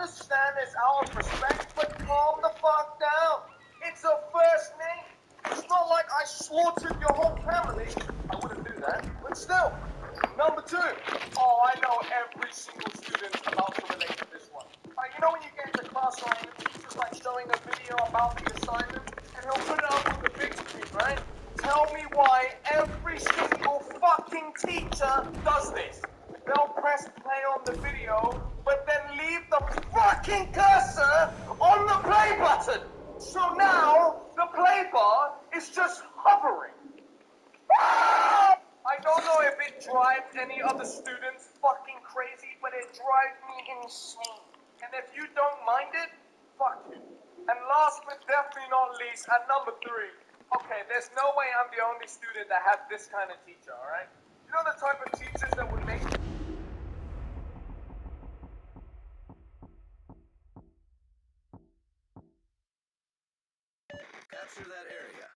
understand it's out of respect, but calm the fuck down. It's a first name. It's not like I slaughtered your whole family. I wouldn't do that, but still. Number two. Oh, I know every single student about to relate to this one. You know when you get into class and the teacher's like showing a video about the assignment, and he'll put it up on the big screen, right? Tell me why every single fucking teacher does this. They'll press play on the video, but then leave the fucking cursor on the play button. So now the play bar is just hovering. I don't know if it drives any other students fucking crazy, but it drives me insane. And if you don't mind it, fuck you. And last but definitely not least, at number three, okay, there's no way I'm the only student that had this kind of teacher, alright? You know the type of teachers that would make... Capture that area.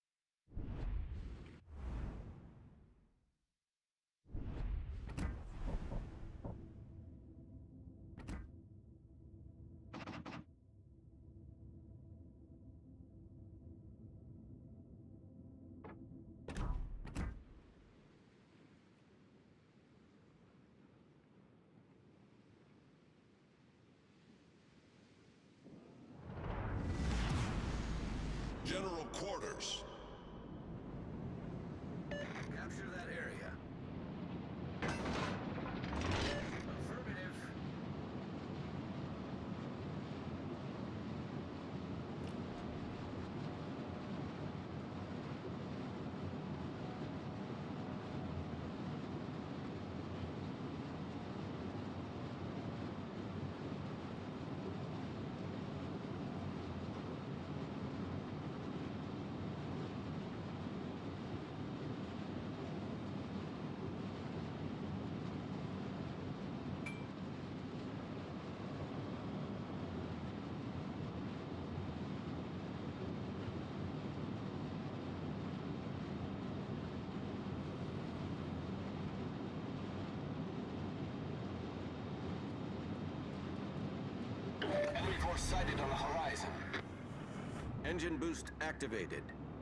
General quarters. Capture that area. Affirmative. Enemy force sighted on the horizon. Engine boost activated.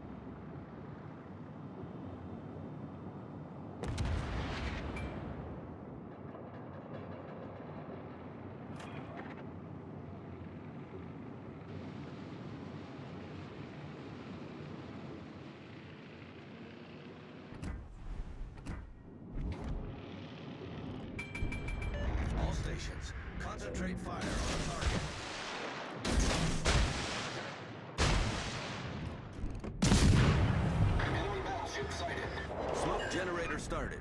All stations, concentrate fire on target. Enemy battleship sighted. Smoke generator started.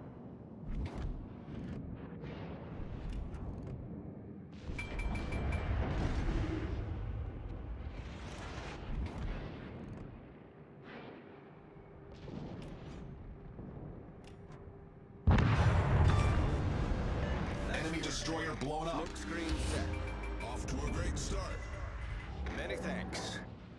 Enemy destroyer blown up. Smoke screen set. Off to a great start. Many thanks.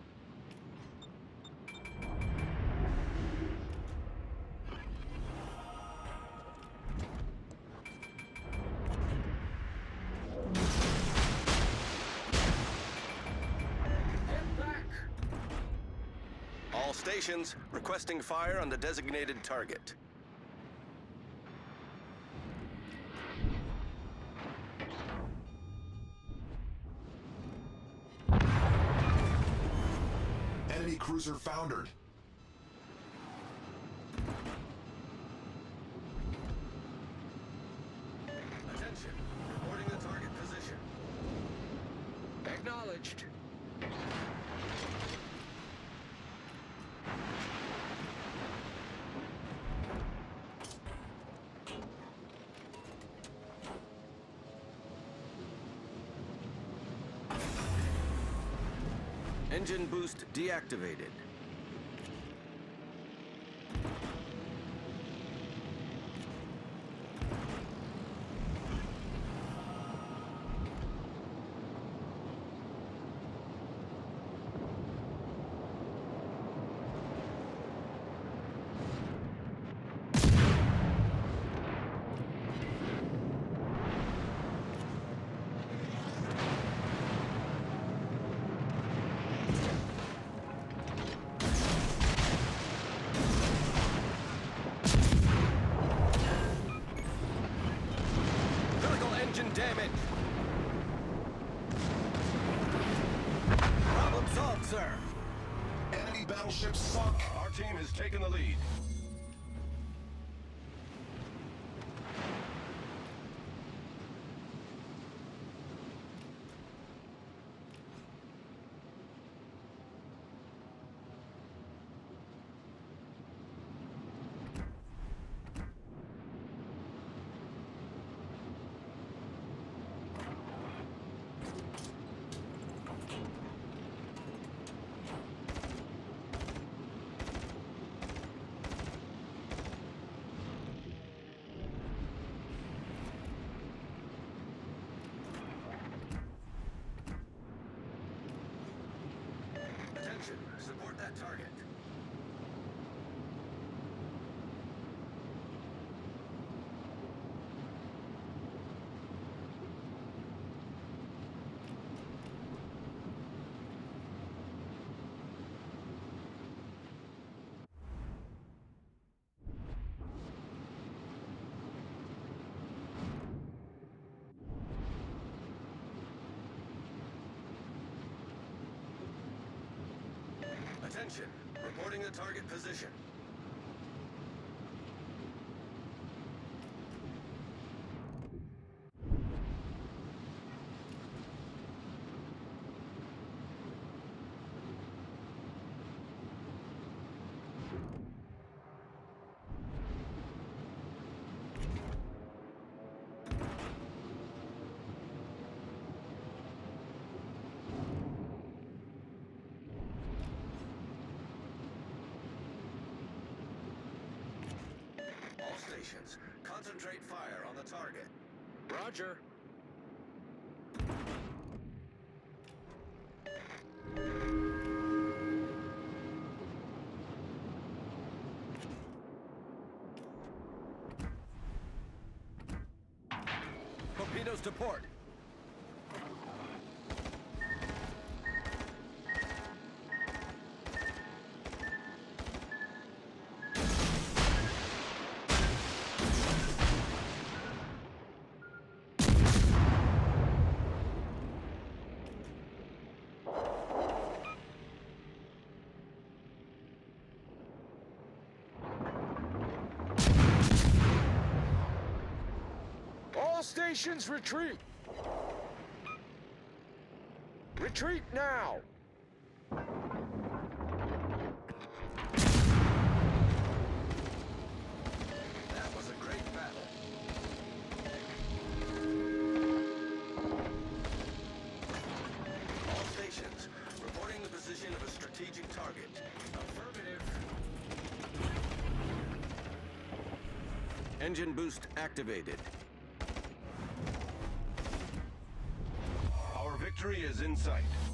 Get back! All stations requesting fire on the designated target. Enemy cruiser foundered. Attention, reporting the target position. Acknowledged. Engine boost deactivated. sir. Enemy battleship sunk. Our team has taken the lead. Attention, support that target. Attention, reporting the target position. All stations, concentrate fire on the target. Roger. Torpedoes to port. All stations retreat! Retreat now! That was a great battle. All stations, reporting the position of a strategic target. Affirmative. Engine boost activated. Our victory is in sight.